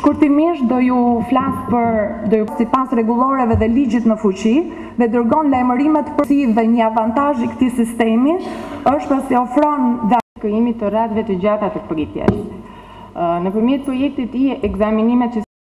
Shkurtimisht do ju flas sipas rregulloreve dhe ligjit në fuqi dhe dërgon lajmërimet për si dhe një avantazh i këtij sistemi është pasi ofron krijimit të radhëve të gjata të pritjes. Nëpërmjet projektit i ekzaminimet që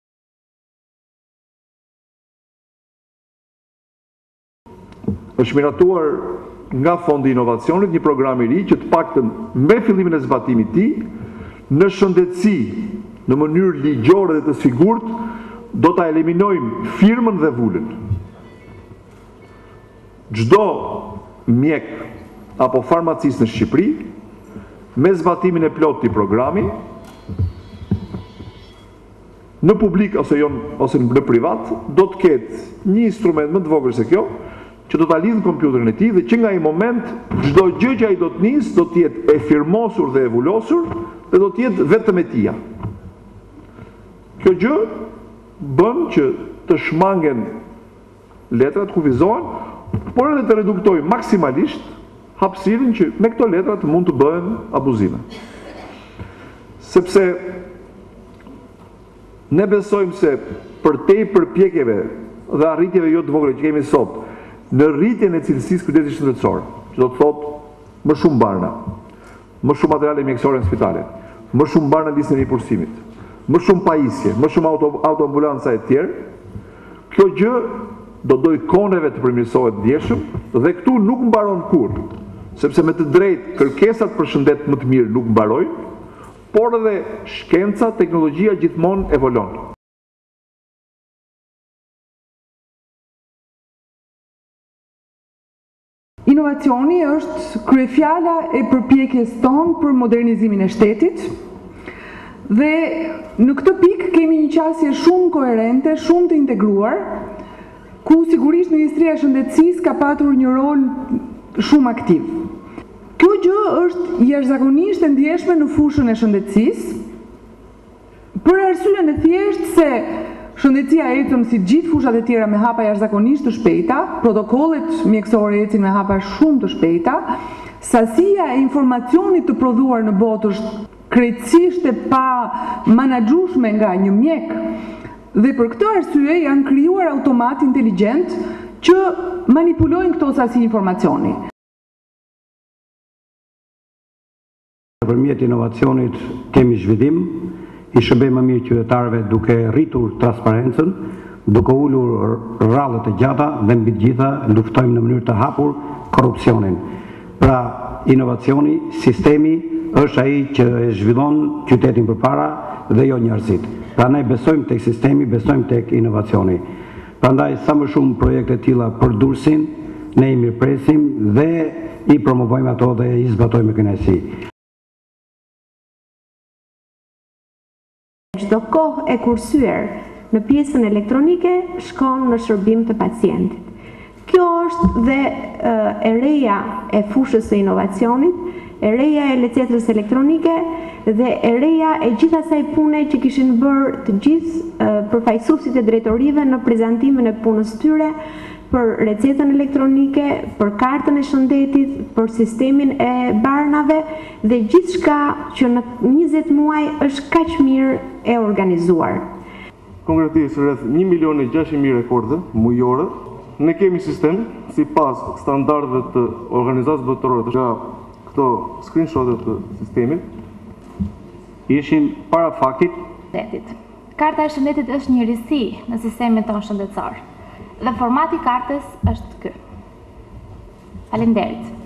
është miratuar nga Fondi i Inovacionit një program i ri që të paktën me fillimin e zbatimit të tij në shëndetësi në mënyrë ligjore dhe të sigurt do ta eliminojmë firmën dhe vulën. Çdo mjek apo farmacist në Shqipëri me zbatimin e plotë të programi në publik ose në privat do të ketë një instrument më të vogël se kjo që do ta lidhë në kompjuterin e tij dhe që nga ai moment çdo gjë që ai do të nisë do të jetë e firmosur dhe e vulosur dhe do të jetë vetëm e tij. Kjo gjë bën që të shmangen letrat kufizohen, por edhe të reduktoj maksimalisht hapësirën që me këto letrat mund të bëhen abuzime. Sepse ne besojmë se për te përpjekjeve dhe arritjeve jo të vogla që kemi sot, në rritjen e cilësisë kujdesit shëndetësor, që do të thotë më shumë barna, më shumë materiale mjekësore në spitale, më shumë barna në listën e ripursimit, më shumë pajisje, më shumë autoambulanca e tjerë, kjo gjë do doj koneve të përmirësohet ndjeshëm dhe këtu nuk mbaron kurrë, sepse me të drejtë kërkesat për shëndet më të mirë nuk mbarojnë, por edhe shkenca, teknologjia gjithmonë evolon. Inovacioni është kryefjala e përpjekjes tonë për modernizimin e shtetit dhe në këtë pikë kemi një qasje shumë koherente, shumë të integruar, ku sigurisht Ministria e Shëndetësisë ka patur një rol shumë aktiv. Kjo gjë është jashtëzakonisht e ndjeshme në fushën e shëndetësisë, për arsyeën e thjeshtë se shëndetësia ecën si gjithë fushat e tjera me hapa jashtëzakonisht të shpejta, protokollet mjekësore ecin me hapa shumë të shpejta, sasia e informacionit të prodhuar në botë është krejtësisht e pa menaxhueshme nga një mjek, dhe për këtë arsye janë krijuar automat inteligjent që manipulojnë këto sasi informacioni. Nëpërmjet inovacionit kemi zhvillim i shërbim më mirë qytetarëve duke rritur transparencën, duke ulur rrallët e gjata dhe mbi të gjitha luftojmë në mënyrë të hapur korrupsionin. Pra, inovacioni, sistemi është ai që e zhvillon qytetin përpara dhe jo njerëzit. Pra ne besojmë tek sistemi, besojmë tek inovacioni. Prandaj sa më shumë projekte të tilla përdursin, ne i mirëpresim dhe i promovojmë ato dhe i zbatojmë me kënaqësi. Çdo kohë e kursyer në pjesën elektronike shkon në shërbim të pacientit. Kjo është dhe e reja e fushës së inovacionit, e reja e lecetrës elektronike dhe e reja e gjithë asaj pune që kishin bërë të gjithë përfaqësuesit e drejtorive në prezantimin e punës tyre për recetën elektronike, për kartën e shëndetit, për sistemin e barnave dhe gjithçka që në 20 muaj është kaq mirë e organizuar. Konkretisht rreth 1.600.000 rekorde mujore, ne kemi sistem sipas standardeve të Organizatës Botërore nga këto screenshotet të sistemit. Ishim para faktit. Karta e shëndetit është një risi në sistemin tonë shëndetësor dhe formati i kartës është ky. Faleminderit.